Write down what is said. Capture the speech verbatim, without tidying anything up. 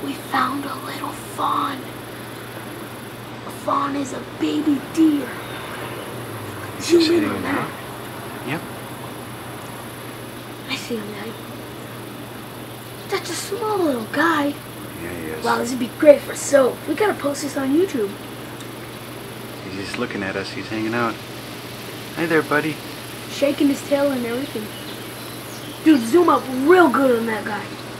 We found a little fawn. A fawn is a baby deer. Zoom in on that. Yep. I see him now. That's a small little guy. Yeah, he is. Wow, this would be great for soap. We gotta post this on YouTube. He's just looking at us. He's hanging out. Hi there, buddy. Shaking his tail and everything. Dude, zoom up real good on that guy.